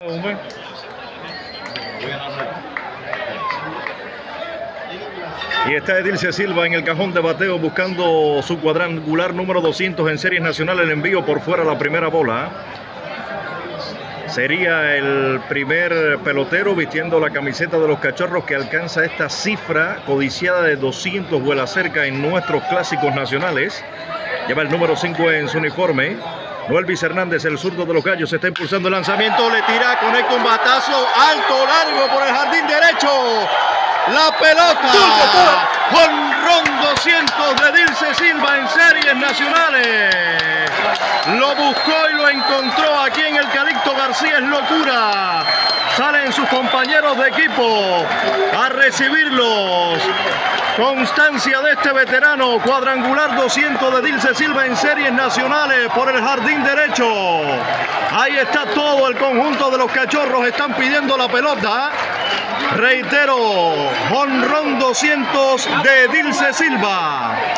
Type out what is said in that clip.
Y está Edilce Silva en el cajón de bateo buscando su cuadrangular número 200 en series nacionales. El envío por fuera la primera bola. Sería el primer pelotero vistiendo la camiseta de los Cachorros que alcanza esta cifra codiciada de 200 vuelas cerca en nuestros clásicos nacionales. Lleva el número 5 en su uniforme. Noelvis Hernández, el zurdo de los Gallos, está impulsando el lanzamiento, le tira, conecta un batazo alto, largo por el jardín derecho. La pelota, jonrón 200 de Edilce Silva en series nacionales. Lo buscó y lo encontró aquí en el Calixto García, es locura. Salen sus compañeros de equipo a recibirlos. Constancia de este veterano, cuadrangular 200 de Edilce Silva en series nacionales por el jardín derecho. Ahí está todo el conjunto de los Cachorros, están pidiendo la pelota. Reitero, jonrón 200 de Edilce Silva.